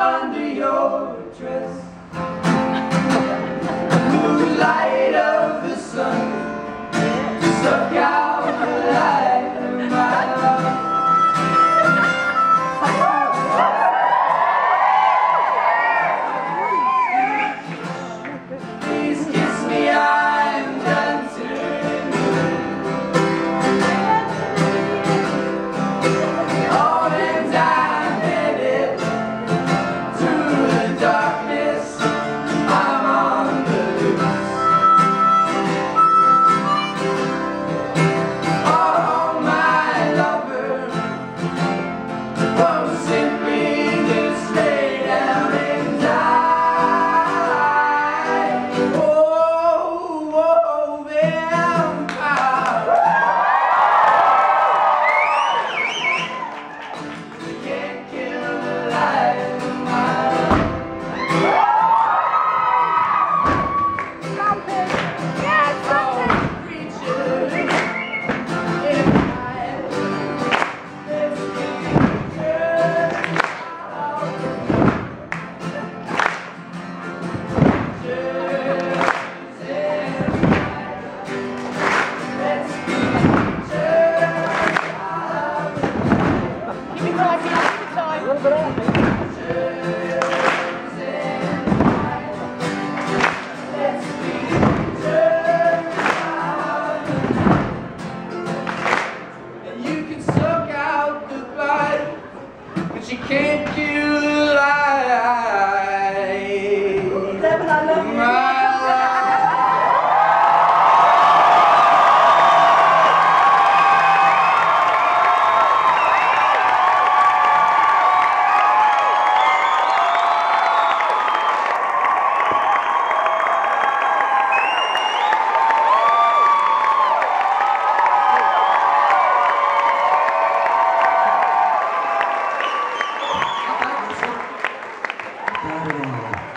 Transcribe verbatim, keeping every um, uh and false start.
under your dress. Blue light of the sun suck out the light of my love. Please kiss me, I'm done turning blue. Oh, and I'm headed to the darkness. I'm on the loose. Oh, my lover won't simply just lay down and die. Oh, oh, vampire, you can't kill the light of my love. Oh, creatures in night, let's be good. But you can't kill the light. Devin, I love you. My Bravo.